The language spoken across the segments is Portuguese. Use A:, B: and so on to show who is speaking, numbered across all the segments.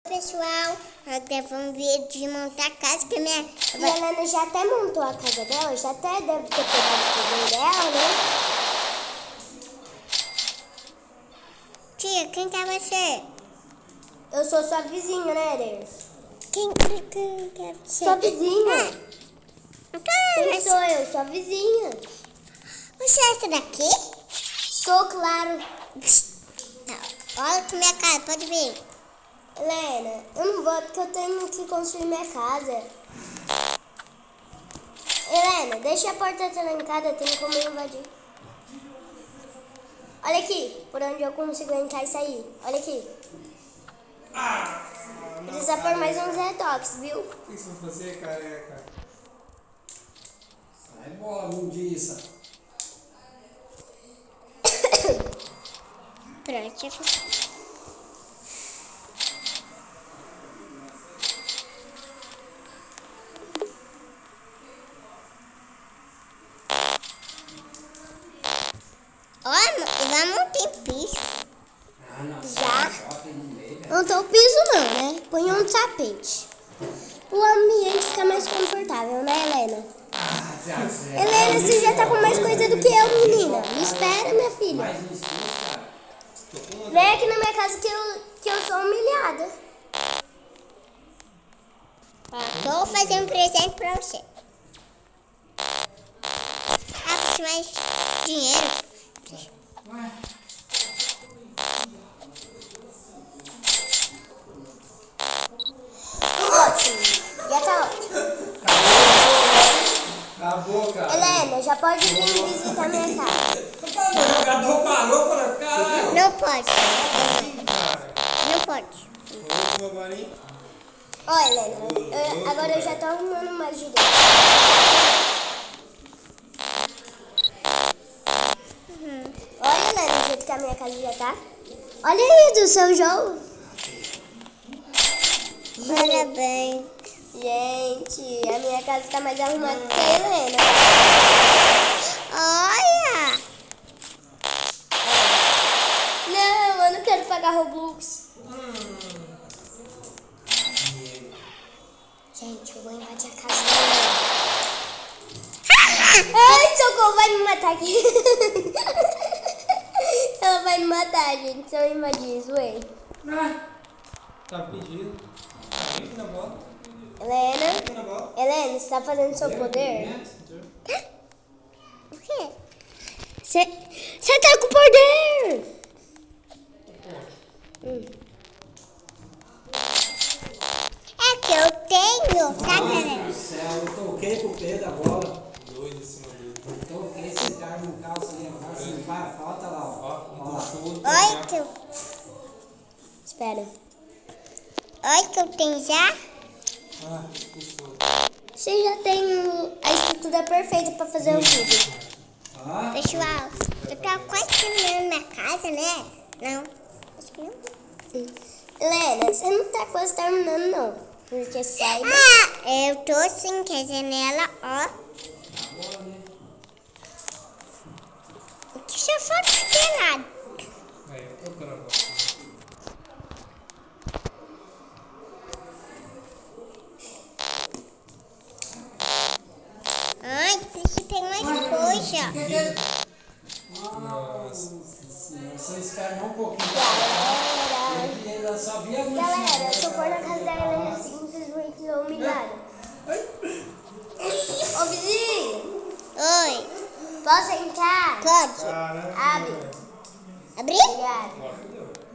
A: Pessoal, nós gravamos um vídeo de montar a casa que a minha...
B: E a Helena já até montou a casa dela, já até deve ter pegado o fogão dela, né?
A: Tia, quem tá você?
B: Eu sou sua vizinha, né, Deus?
A: Quem é você?
B: Sua vizinha. Quem
A: Mas...
B: sou eu? Sua vizinha.
A: Você é essa daqui?
B: Sou, claro.
A: Olha aqui minha casa, pode ver.
B: Helena, eu não vou porque eu tenho que construir minha casa. Helena, deixa a porta trancada, tem como eu invadir. Olha aqui, por onde eu consigo entrar e sair. Olha aqui. Precisa pôr mais uns retoques, viu?
C: O que você vai fazer, careca? Sai bola, mundiça.
A: Pronto, olha, vamos ter piso.
B: Já? Não tem o piso não, né? Põe um tapete. O ambiente fica mais confortável, né, Helena? Helena, você já tá com mais coisa do que eu, menina. Me espera, minha filha. Vem aqui na minha casa que eu sou humilhada.
A: Vou fazer um presente pra você. Ah, mais dinheiro.
B: Ótimo. Já tá ótimo.
C: Acabou, cara.
B: Helena, já pode vir visitar minha casa.
C: O jogador parou e falou, caralho.
A: Não pode. Não pode.
B: Ó, Helena, agora eu já tô arrumando mais direito. Olha, Helena, o jeito que a minha casa já tá. Olha aí do seu jogo.
A: Parabéns.
B: Gente, a minha casa tá mais arrumada que a Helena.
A: Olha.
B: Não, eu não quero pagar Roblox. Gente, eu vou invadir a casa dela. Ai, socorro, vai me matar aqui. Ela vai me matar, gente, se eu invadir, zoei.
C: Tá pedindo. Tá bem aqui na bola.
B: Helena, você tá fazendo seu poder?
A: O quê?
B: Você tá com poder!
A: É que eu tenho, tá, galera?
C: Do céu, eu toquei com o pé da bola. Dois em cima dele. Toquei esse cara no calço ali, ó. Assim, vai, falta lá, ó.
A: Olha que eu...
B: Espera.
A: Olha que eu tenho já.
C: Expulsou.
B: Você já tem a estrutura perfeita pra fazer o vídeo.
A: Pessoal, eu tô quase terminando minha casa, né? Não. Acho que não.
B: Sim. Helena, você não tá quase terminando, não. Porque sai...
A: Ah, eu tô sim, que a janela, ó. Que só falta telado.
C: Aí, eu tô gravando.
A: Ai, deixa eu pegar mais coisa.
C: Nossa, você espera um pouquinho.
B: Galera,
C: Eu só vi a luz.
B: galera, se eu for na casa da Helena, simplesmente sou humilhada. Ô, vizinho,
A: Oi,
B: posso entrar?
A: pode.
B: Abre.
A: Abrir?
B: Obrigada.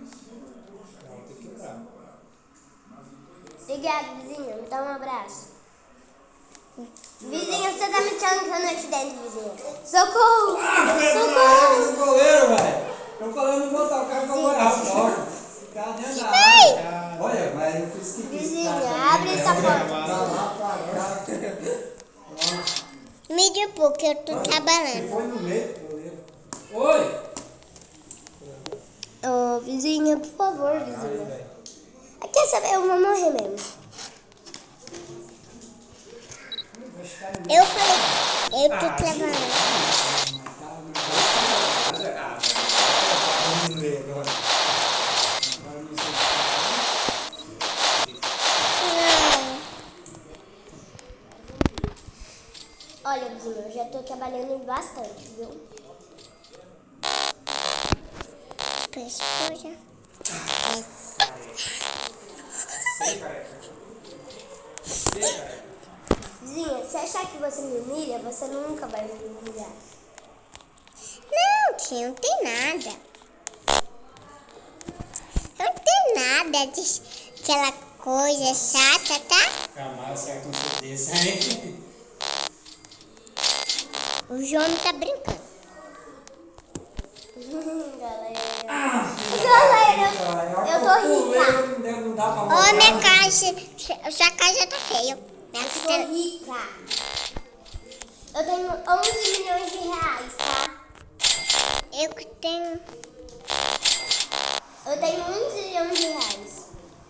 B: Obrigada, vizinho. Me dá um abraço. Vizinho, você tá me trancando aqui dentro, vizinho. Socorro! Socorro!
C: O goleiro, velho. Eu falando, não vou tocar com a moral. O cara dentro da área. Olha, velho, eu fiz que
B: Vizinho, abre essa porta.
A: Mídia pouco, eu tô trabalhando.
C: Foi no meio do goleiro. Oi!
B: Ô, vizinha, por favor, vizinha. Quer saber? Eu vou morrer mesmo.
A: Eu falei, eu tô trabalhando.
B: Olha, vizinho, eu já tô trabalhando bastante, viu?
A: Pescoça.
B: Vizinha, se achar que você me humilha, você nunca vai me humilhar.
A: Não, tia, não tem nada. Não tem nada de aquela coisa chata, tá?
C: Calma, acerta um chute desse aí.
A: O João tá brincando.
B: Galera, eu tô rica.
C: Não dá pra
A: Ô,
C: mostrar.
A: minha caixa. Sua caixa tá feia. Minha
B: Eu
A: caixa
B: tô rica. Eu tenho 11 milhões de reais, tá?
A: Eu que tenho.
B: Eu tenho 1 zilhão de reais.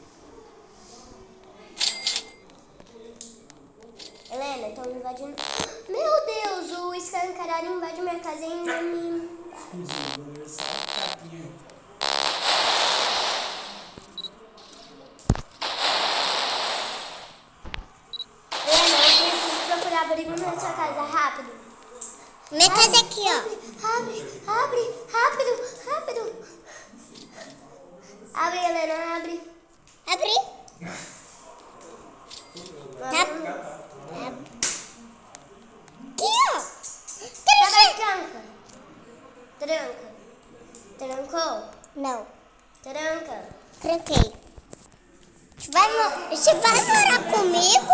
B: Helena, estão invadindo. Meu Deus, o escancarado invade minha casa e ainda me... Helena, eu preciso procurar abrigo na sua casa, rápido.
A: Minha casa é aqui, ó.
B: Abre, abre, rápido, rápido. Abre, Helena, abre.
A: Abri. Tá. Aqui, ó.
B: Vai, tranca. Tranca. Trancou?
A: Não.
B: Tranca.
A: Tranquei. Você vai morar comigo?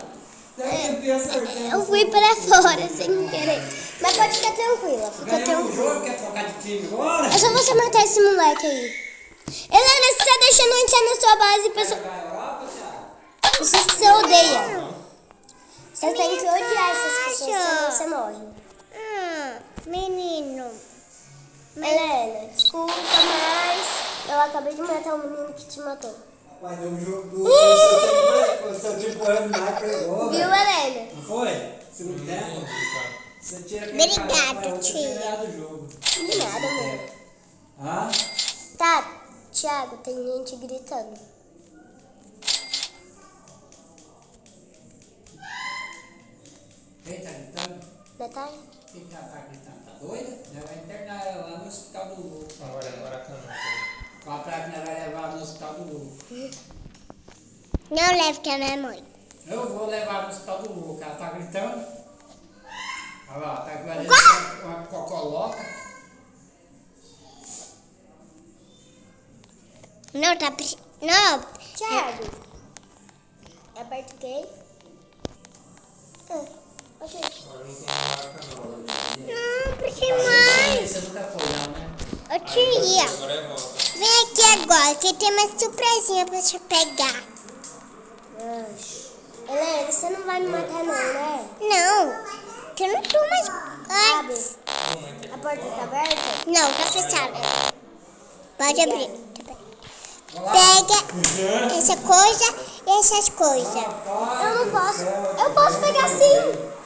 B: Eu fui pra fora sem querer. Mas pode ficar tranquila, fica
C: Ganhou o
B: tranquila.
C: jogo, quer trocar de time agora?
B: É só você matar esse moleque aí. Helena, você tá deixando eu entrar na sua base, pessoal.
C: Vai pra Europa, Thiago?
B: Isso que você odeia. Você tem que odiar essas pessoas, senão você morre.
A: Menino.
B: Helena, desculpa, mas eu acabei de matar o menino que te matou.
C: Mas deu um jogo do seu tipo mais pegou,
B: Viu, Helena?
C: Não foi? Se não der, você tira aquele
A: Obrigada,
C: cara pra você
A: tia.
C: ter ganhado o jogo.
B: De nada, amor.
C: Hã?
B: Tá, Thiago, tem gente gritando.
C: Quem tá gritando?
B: Natália?
C: Quem tá gritando? Tá doida? Ela vai internar ela lá no hospital do Lu.
D: Agora
C: Fala pra ela que ela vai levar no hospital do Lu.
A: Não leve que é minha mãe.
C: Eu vou levar no hospital do Lu, que ela tá gritando. Olha lá, tá guardando uma cocoloca.
A: Não, tá... Não.
B: Thiago. Aperta o quê? Ok.
A: Não, porque mais.
C: Você nunca foi, não, né?
A: Ô, tia.
D: Agora é volta.
A: Vem aqui agora, que tem uma surpresinha pra você pegar.
B: Helena, você não vai me matar não, né?
A: Não, que eu não tô mais... Ai.
B: Abre. A porta tá aberta?
A: Não, tá fechada. Pode abrir. Pega essa coisa e essas coisas.
B: Eu não posso. Eu posso pegar sim.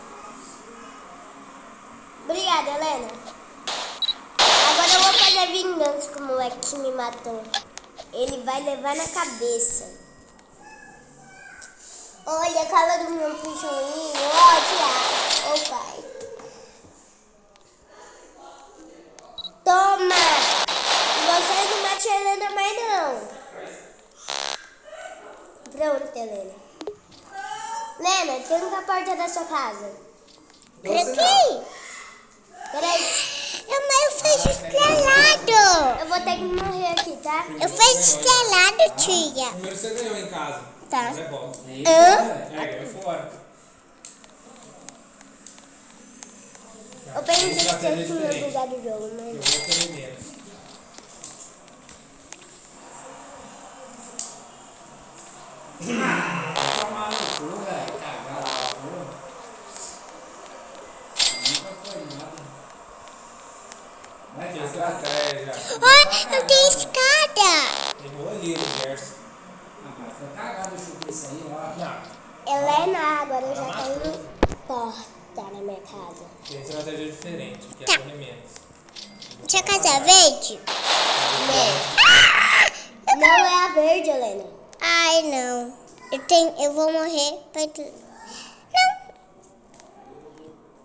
B: Obrigada, Helena. Agora eu vou fazer vingança com o moleque que me matou. Ele vai levar na cabeça. Olha a cara do meu pichoninho. Ó, Thiago. Ô, pai. Toma. E você não bate a Helena mais não. Pronto, Helena. Helena, tranca a porta da sua casa.
A: Tranquei.
B: Peraí,
A: Mas eu fiz estrelado.
B: eu vou ter que morrer aqui, tá?
A: Eu fiz estrelado, tia.
D: Primeiro você ganhou em casa.
B: Tá.
D: Agora é volta.
B: Hã?
D: Ganhou fora.
B: Eu pensei que você
D: Estratégia
B: tinha
D: diferente.
B: bugado o jogo,
D: Eu
B: mas...
D: vou ter menos.
C: Tomar no cu, velho. Cagar lá, porra. Nunca foi nada. Vai
D: Que
C: cagar.
D: estratégia.
A: Ai, eu tenho escada.
D: Errou ali o verso.
C: Ah, mas foi cagado o chute desse aí, ó.
D: Não.
B: Helena, agora eu já tenho porta na minha casa.
D: Tem estratégia diferente, que
A: Tá.
D: é correr menos.
A: Sua casa é verde?
B: Não é a verde, Helena.
A: Ai, não. Eu vou morrer. Não.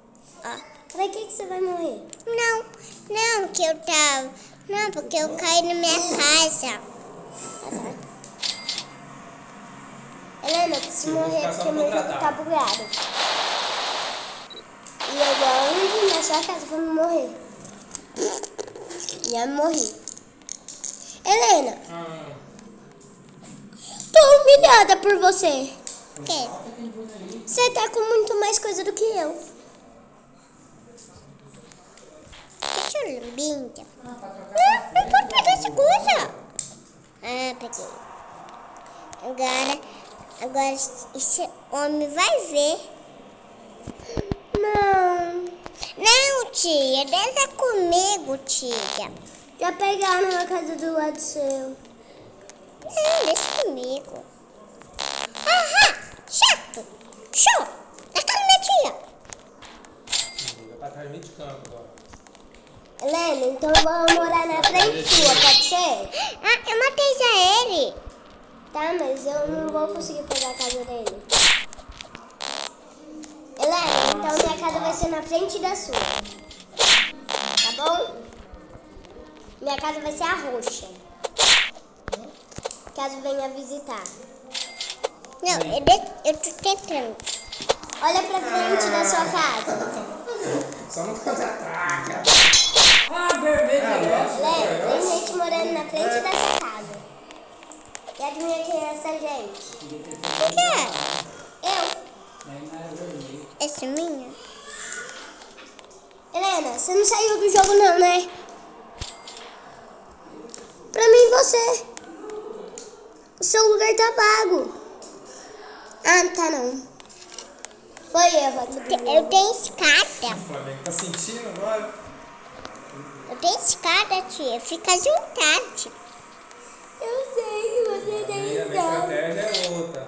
B: Pra que você vai morrer?
A: Não, que eu tava... Não, porque eu caí na minha casa.
B: Helena, eu preciso
D: Eu vou
B: morrer
D: ficar só
B: porque meu jogo
D: contratado.
B: tá bugado. E eu vou na sua casa pra me morrer. Já morri. Helena, tô humilhada por você.
A: O quê?
B: Você tá com muito mais coisa do que eu.
A: Deixa eu limpar. Não pode pegar essa coisa. Ah, peguei. Agora esse homem vai ver. Não, tia, deixa comigo, tia.
B: Já pegaram na casa do lado seu.
A: Não, deixa comigo. Aham, chato. Show. Na casa da minha tia.
D: Vou jogar pra trás meio de campo agora.
B: Helena, então eu vou morar na frente sua, pode ser?
A: Ah, eu matei já ele.
B: Tá, mas eu não vou conseguir pegar a casa dele. Helena, então minha casa vai ser na frente da sua. Tá bom? Minha casa vai ser a roxa. Caso venha visitar.
A: Não, eu tô tentando.
B: Olha pra frente da sua casa.
C: Só não contra-ataca.
B: Helena, tem gente morando na frente dessa casa. E adivinha quem é essa gente?
A: O que é?
B: Eu.
A: Essa é minha?
B: Helena, você não saiu do jogo não, né? Pra mim, você. O seu lugar tá vago. Ah, não tá não. Foi erro aqui do jogo.
A: Eu tenho escada.
D: O Flamengo tá sentindo agora?
A: Eu tenho escada, tia. Fica à vontade.
B: Eu sei que você
D: A
B: tem
D: minha estratégia é outra.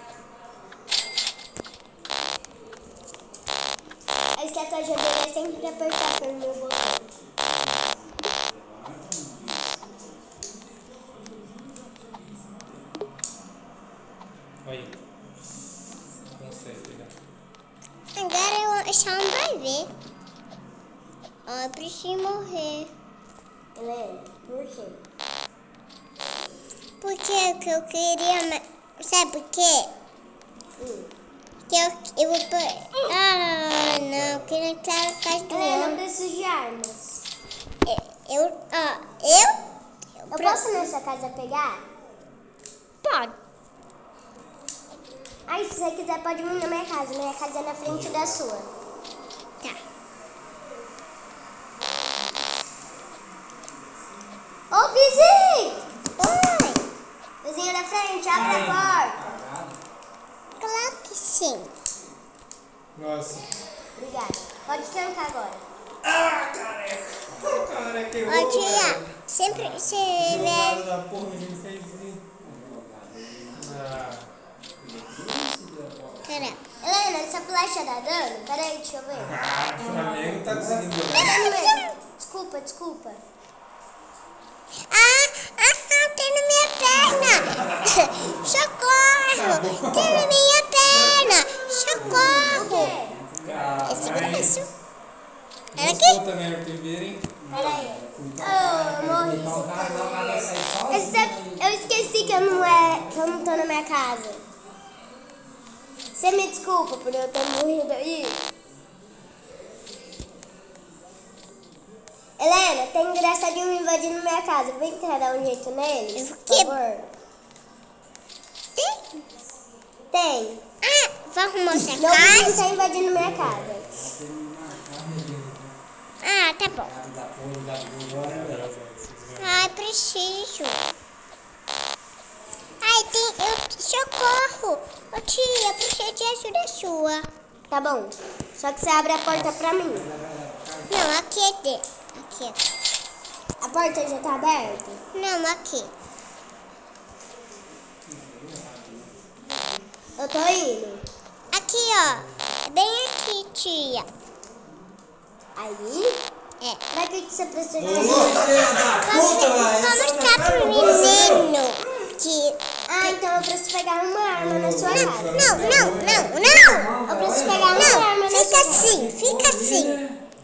B: A estratégia dele é sempre apertar pelo meu botão.
D: Aí. Consegue pegar.
A: Agora o chão vai ver. Ó, eu preciso morrer.
B: Helena, por quê?
A: Porque o que eu queria... Sabe por quê? Que eu vou... Ah, não. Eu queria entrar na casa do
B: Helena, eu
A: homem.
B: preciso de armas.
A: Eu
B: Eu posso ir nessa casa pegar?
A: Pode.
B: Aí, se você quiser, pode vir na minha casa. Minha casa é na frente da sua.
A: Tá.
B: Ô, vizinho!
A: Oi.
B: Vizinho da frente, abre a porta.
A: Claro que sim.
D: Nossa.
B: Obrigada. Pode trancar agora.
D: Ah, careca. Careca, eu
A: Ó, tia, sempre você vê...
D: da porra, a gente fez isso. Ah.
A: Pera.
B: Helena, essa flecha dá dano? Peraí, deixa eu ver.
D: Ah, o Flamengo tá conseguindo
B: Tá
D: jogar.
B: dando mesmo. Desculpa.
A: Tem na minha perna. Socorro. Tem na minha perna. Socorro. Segura isso. Olha aqui.
D: Gostou também no primeiro, hein?
B: Peraí. Eu morri. Eu esqueci que eu não tô na minha casa. Você me desculpa por eu ter morrido aí? Helena, tem engraçadinho invadindo minha casa. Vem tentar dar um jeito neles, por favor. Tem.
A: Ah, vou arrumar essa
B: Meu vizinho
A: casa.
B: tá invadindo minha casa.
A: Ah, tá bom. Ai, preciso. Ai, socorro. Ô tia, eu preciso de ajuda sua.
B: Tá bom. Só que você abre a porta pra mim.
A: Não, aqui.
B: A porta já tá aberta?
A: Não, aqui.
B: Eu tô indo.
A: Aqui, ó. É bem aqui, tia.
B: Aí?
A: É.
B: Pra que você precisa de
A: Vou mostrar pro menino que...
B: Ah, então eu preciso pegar uma arma na sua casa.
A: Não.
B: Eu preciso pegar uma arma na sua casa.
A: Fica assim.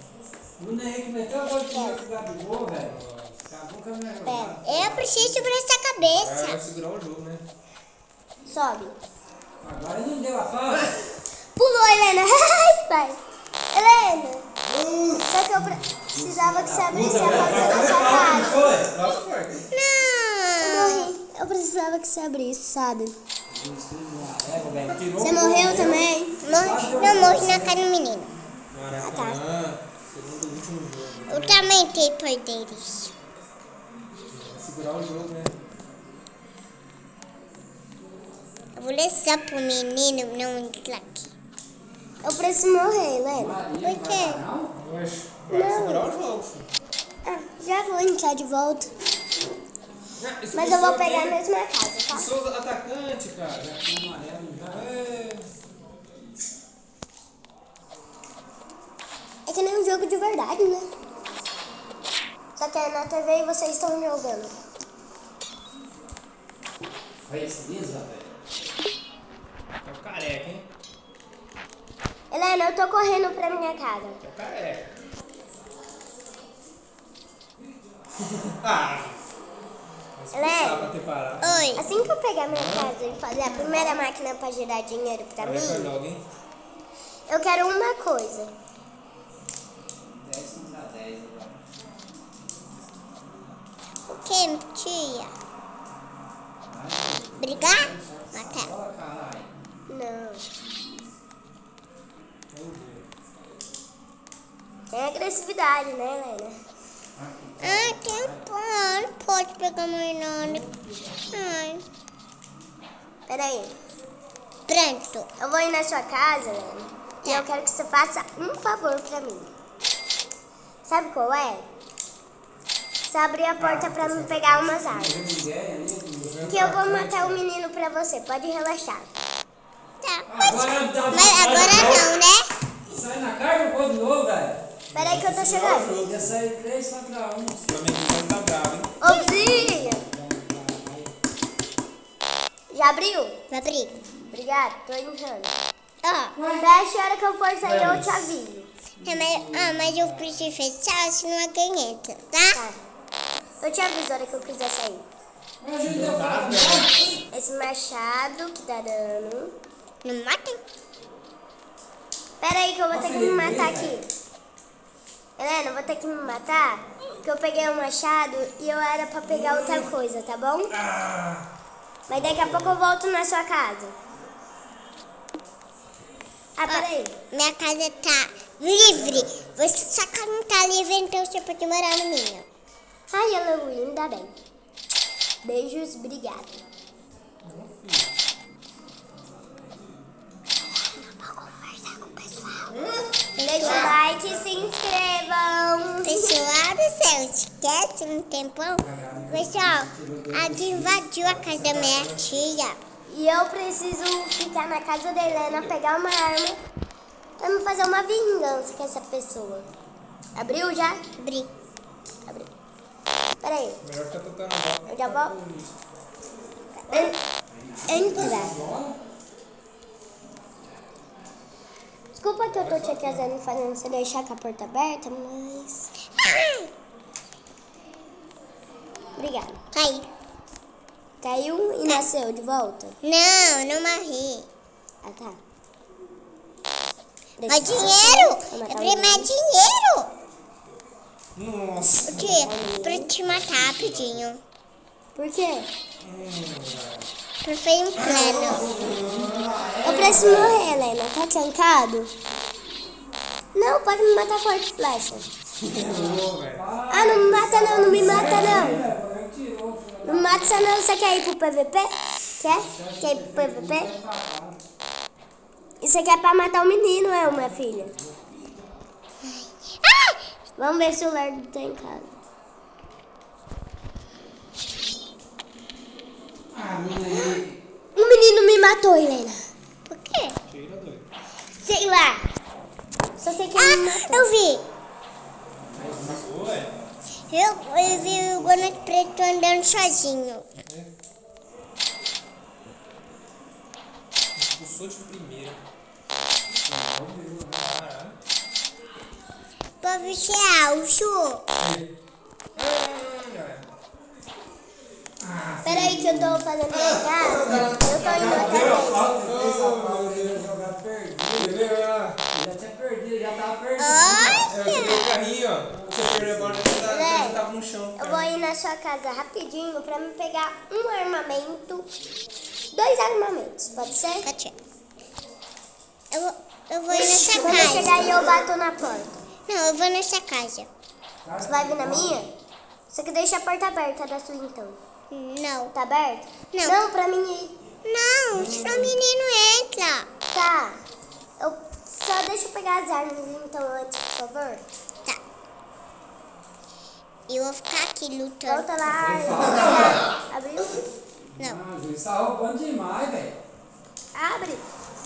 C: O Henrique meteu a bola de jogo do Gabigol, velho. Acabou com a minha jogada.
A: Eu preciso segurar essa cabeça.
D: Vai segurar o jogo, né?
B: Sobe.
C: Agora não deu a falta.
B: Pulou, Helena. Ai, pai. Helena. Só que eu precisava que você abrisse a porta da sua casa.
D: Nossa, foi.
B: Morri. Eu precisava que você abrisse, sabe?
C: Tirou
B: Você
C: o gol,
B: morreu
C: né?
B: também?
A: Não morri na cara do menino.
D: Maracanã. Segundo e último jogo.
A: Eu também tenho poderes.
D: Segurar o jogo, né?
A: Eu vou ler só pro menino não aqui.
B: Eu preciso morrer, Helena.
A: Por quê?
D: Oxe, vai segurar o jogo, filho.
B: Ah, já vou entrar de volta.
D: Ah, esse
B: Mas eu vou
D: pessoal
B: pegar a
D: aqui-
B: mesma casa, tá?
D: Sou atacante, cara.
B: É que nem um jogo de verdade, né? Só que é na TV e vocês estão jogando.
C: Olha esse Lisa, velho.
D: É o careca, hein?
B: Helena, eu tô correndo pra minha casa.
D: É o careca. Ah! Mas
B: Helena.
D: precisava ter parado.
A: Oi.
B: Assim que eu pegar minha casa e fazer a primeira máquina pra gerar dinheiro pra
D: Careca
B: mim,
D: joga, hein?
B: eu quero uma coisa.
C: 10 contra 10 agora.
A: O que, tia? Brigar? Matar.
C: Bola, caralho.
B: Não.
D: Meu Deus.
B: Tem agressividade, né, Helena?
A: Ah, tem pão. Não pode pegar mais nada. Ai.
B: Peraí.
A: Pronto.
B: Eu vou ir na sua casa, Helena, e eu quero que você faça um favor pra mim. Sabe qual é? Você abrir a porta pra me pegar umas árvores. Que eu vou matar o menino pra você. Pode relaxar.
A: Tá.
C: Agora tá.
A: Mas agora não, né?
C: Sai na cara do gol de novo, velho.
B: Peraí que eu tô chegando.
C: Ia sair 3 contra 1.
D: O Flamengo tá bravo, hein?
B: Ô, vizinha! Já abriu?
A: Vai abrir.
B: Obrigada, tô entrando.
A: Ó.
B: Fecha a hora que eu for sair, eu te aviso.
A: Mas eu preciso fechar, senão alguém entra, tá?
B: Tá. Eu te aviso a hora que eu quiser sair. Esse machado que tá dando.
A: Não matem.
B: Pera aí que eu vou ter que me matar aqui. Helena, eu vou ter que me matar, porque eu peguei um machado e eu era pra pegar outra coisa, tá bom? Mas daqui a pouco eu volto na sua casa. Ah, peraí.
A: Minha casa tá livre. Você só que não tá livre, então você pode morar no minha.
B: Ai, Halloween, ainda bem. Beijos, obrigada. Deixa o like e se inscrevam.
A: Pessoal do céu, esquece um tempão. Pessoal, alguém invadiu a casa da minha tia.
B: E eu preciso ficar na casa da Helena, pegar uma arma pra me fazer uma vingança com essa pessoa. Abriu já?
A: Abri.
B: Abriu. Peraí,
D: Melhor ficar tocando bola.
B: eu já vou entrar. Desculpa que eu tô te atrasando e fazendo você deixar com a porta aberta, mas... Obrigada.
A: Cai.
B: Caiu e nasceu de volta?
A: Não, não morri.
B: Ah, tá.
A: Mais dinheiro!
B: Vou
A: Eu
B: matar
A: queria
B: o
A: mais
B: menino.
A: dinheiro!
D: Nossa.
A: Por quê? Pra te matar rapidinho.
B: Por quê?
A: Por foi um plano.
B: Eu preciso morrer, Helena. Tá trancado? Não, pode me matar com arco e flecha. Ah, não me mata não, não me mata não. Não me mata só não. Você quer ir pro PVP? Quer? Quer ir pro PVP? Isso aqui é pra matar o menino, minha filha. Vamos ver se o Lerdo tá em casa. O menino me matou, Helena.
A: Por quê?
D: Tira doido.
B: Sei lá. Só sei que ele me matou.
A: Eu vi.
D: Ué.
A: Eu vi o Gonato Preto andando sozinho.
D: Expulsou de primeira. Caralho.
A: Pra você é alto.
B: Peraí que eu tô fazendo minha casa. Eu tô indo até
C: Já tinha perdido, já tava perdido.
D: Eu quebrei o carrinho, ó. Você perdeu agora, já tava no chão.
B: Eu vou ir na sua casa rapidinho pra me pegar um armamento. 2 armamentos, pode ser?
A: Pode ser. Eu vou ir nessa
B: Quando eu chegar
A: casa.
B: aí eu bato na porta.
A: Não, eu vou nessa casa.
B: Você vai vir na minha? Só que deixa a porta aberta da sua então.
A: Não.
B: Tá aberta?
A: Não.
B: Não, pra mim ir.
A: Não, senão o menino entra.
B: Tá. Eu só deixa eu pegar as armas então antes, por favor.
A: Tá. Eu vou ficar aqui lutando.
B: Volta lá. Abriu?
A: Não.
C: Ah, juiz tá roubando demais, velho.
B: Abre.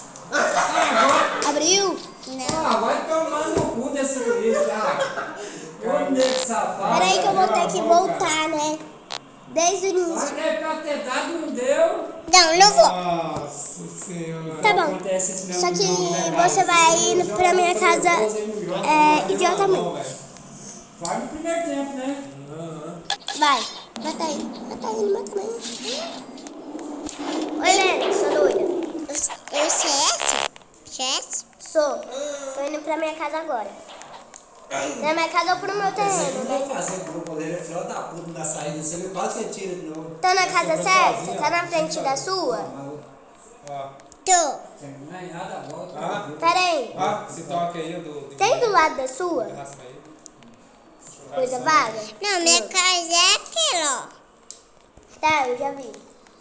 B: Abriu?
A: Não.
C: Ah, vai tomar no cu desse juiz, cara. Ô, nego safado.
B: Peraí que eu vou
C: cala a
B: ter que
C: boca.
B: voltar, né? Desde o início.
C: Vai ter pra ter dado, não deu.
A: Não vou.
D: Nossa senhora.
B: Tá bom.
C: Acontece isso mesmo
B: Só
C: no
B: que
C: jogo, né, cara?
B: você vai ir pra minha casa idiotamente.
C: Vai no primeiro tempo, né?
B: Vai. Mata ele. Mata ele, mata ele. Oi, Helena, sou doida.
A: Eu CS? CS?
B: Sou. Tô indo pra minha casa agora. Na minha casa ou pro meu terreno,
C: Vai
B: né?
C: fazer o grupo dele, é filho da puta na saída. Você viu quase que tira de novo.
B: Tá na casa certa? Tá na frente da sua?
D: Ó.
A: Tô.
C: Não é nada, volta.
D: Ah.
B: Pera aí.
D: Ah, esse toque aí do
B: Tem do lado da sua?
D: raspa aí.
B: Coisa vaga?
A: Não, minha casa é aquela, ó.
B: Tá, eu já vi.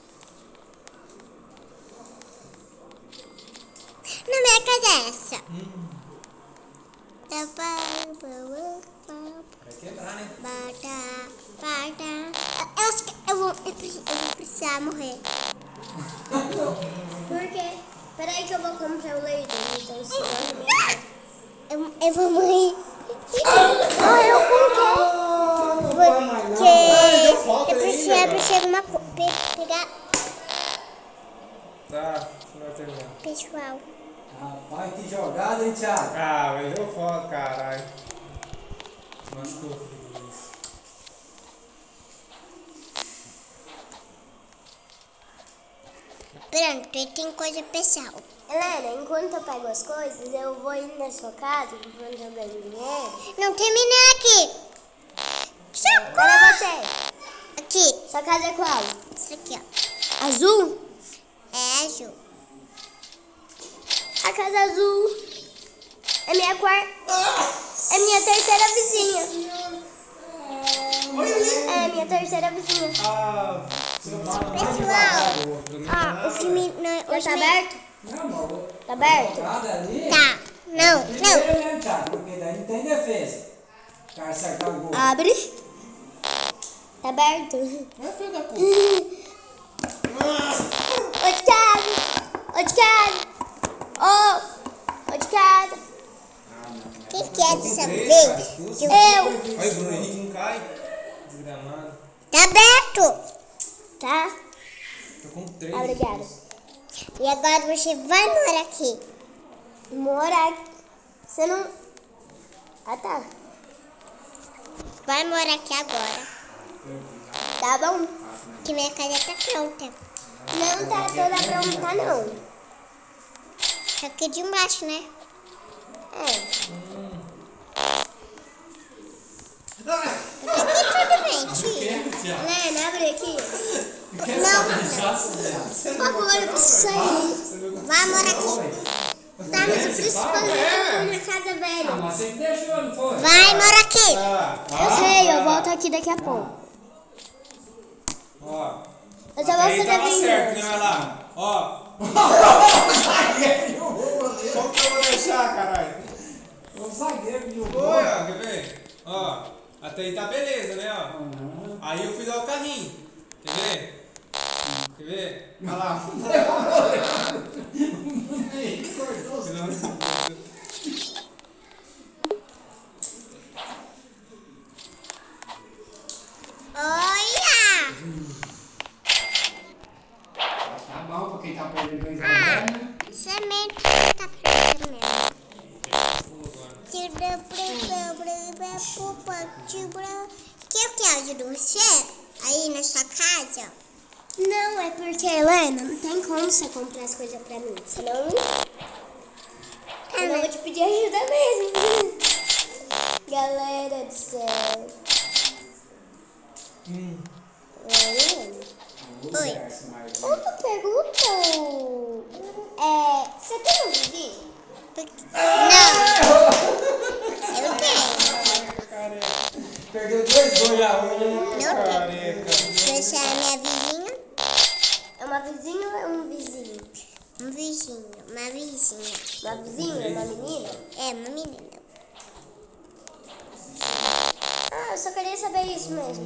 A: Na minha casa é essa.
D: Vai quebrar, né?
A: Eu acho que eu vou precisar morrer.
B: Por quê? Pera aí que eu vou comprar o leite. Então, se
A: Eu vou morrer.
B: Morreu com
A: Porque eu preciso uma pegar
D: Tá, não vai terminar.
A: pessoal.
C: Rapaz, que jogada, hein, Thiago?
D: Ah, mas deu foda, caralho. Machucou o filho disso.
A: Pronto, tem coisa pessoal.
B: Helena, enquanto eu pego as coisas, eu vou ir na sua casa, enquanto eu ganho dinheiro.
A: Não tem menina aqui. Socorro!
B: Olha você.
A: Aqui.
B: Sua casa é qual?
A: Isso aqui, ó.
B: Azul?
A: É azul.
B: A casa azul é minha é minha terceira vizinha. É minha terceira vizinha.
D: Ah,
A: Pessoal, ó, o que me...
B: Já tá aberto?
C: Não, amor.
B: Tá aberto?
C: Jogada ali.
A: Tá. Não.
C: Primeiro mesmo, Thiago, porque daí não tem defesa. O cara acertar o gol.
B: Abre. Tá aberto?
D: é filho da puta.
B: Ô de casa! Ô de casa! Ô de casa!
A: Quem que é dessa
D: Três,
A: vez?
B: Eu!
D: Olha, o Bruno Henrique não cai. Desgramado.
A: Tá aberto.
B: Tá?
D: Tô com 3.
B: Obrigada.
A: E agora você vai morar aqui.
B: Morar. Você não. Ah, tá.
A: Vai morar aqui agora.
B: Tá bom?
A: Que minha casa tá pronta.
B: Não tá toda pronta, não.
A: Só que de embaixo, né?
B: É.
A: Aqui tudo bem, tia.
B: Helena, abre aqui.
A: Não,
B: Por favor, eu preciso sair.
A: vai morar aqui.
B: Tá, mas eu preciso fazer minha casa
C: Ah,
B: velha.
C: mas você me deixou, não foi?
A: Vai morar aqui.
B: Eu sei, eu volto aqui daqui a pouco.
D: Ó.
B: Eu só vou
D: Aí
B: fazer
D: tava certo, né?
B: bem.
D: Olha lá. Ó. Como que eu vou deixar, caralho?
C: O zagueiro que jogou.
D: Foi, ó. Quer ver? Ó. Até aí tá beleza, né? Ó. Aí eu fui dar o carrinho. Quer ver? Quer ver? Olha lá.
A: Olha.
C: Tá bom, pra quem tá perdendo 2 a 0,
A: Ah,
C: né?
A: semente tá pronta mesmo. Tira, Que eu quero ajuda você aí na sua casa?
B: Não, é porque, Helena, não tem como você comprar as coisas pra mim. Senão eu vou te pedir ajuda mesmo. Galera do céu.
A: Oi.
B: Outra pergunta. Você tem um vizinho?
A: Não. Eu tenho.
C: Perdeu 2 gols já hoje, né?
A: Não tenho. Você é minha vizinha?
B: É uma vizinha ou é um vizinho?
A: Um vizinho. Uma vizinha.
B: Uma vizinha? Uma menina?
A: É, uma menina.
B: Ah, eu só queria saber isso mesmo.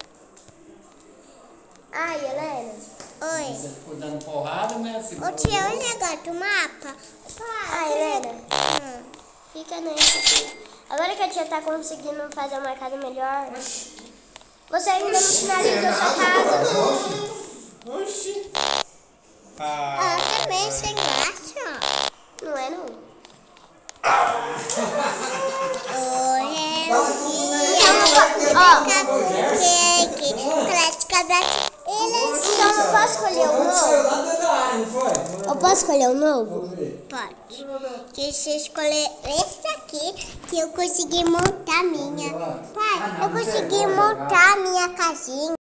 B: Ai, Helena.
A: Oi.
C: Você ficou dando porrada, né?
A: Ô tia, olha o negócio do mapa.
B: Ai, Helena. Fica nesse aqui. Agora que a tia tá conseguindo fazer uma casa melhor, você ainda não finalizou sua casa.
D: Oxi.
A: Ah, também sem graça.
B: Não é, não? Então eu posso escolher um novo? Eu posso escolher um novo?
A: Pode. Deixa eu escolher esse aqui que eu consegui montar a minha. Pai, eu consegui montar a minha casinha.